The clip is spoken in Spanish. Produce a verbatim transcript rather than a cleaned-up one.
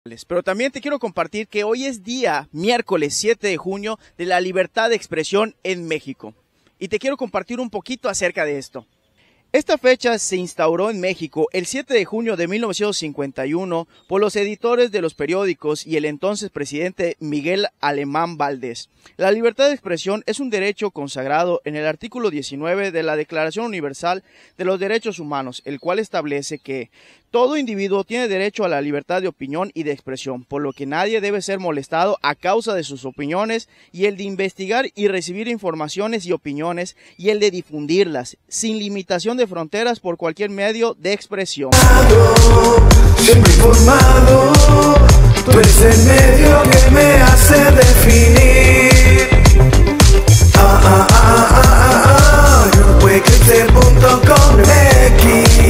Pero también te quiero compartir que hoy es día miércoles siete de junio de la libertad de expresión en México. Y te quiero compartir un poquito acerca de esto. Esta fecha se instauró en México el siete de junio de mil novecientos cincuenta y uno por los editores de los periódicos y el entonces presidente Miguel Alemán Valdés. La libertad de expresión es un derecho consagrado en el artículo diecinueve de la Declaración Universal de los Derechos Humanos, el cual establece que todo individuo tiene derecho a la libertad de opinión y de expresión, por lo que nadie debe ser molestado a causa de sus opiniones, y el de investigar y recibir informaciones y opiniones, y el de difundirlas, sin limitación de fronteras por cualquier medio de expresión. Siempre informado, tú eres el medio que me hace definir. Ah, ah, ah, ah, ah, ah, yo puedo crecer punto com X.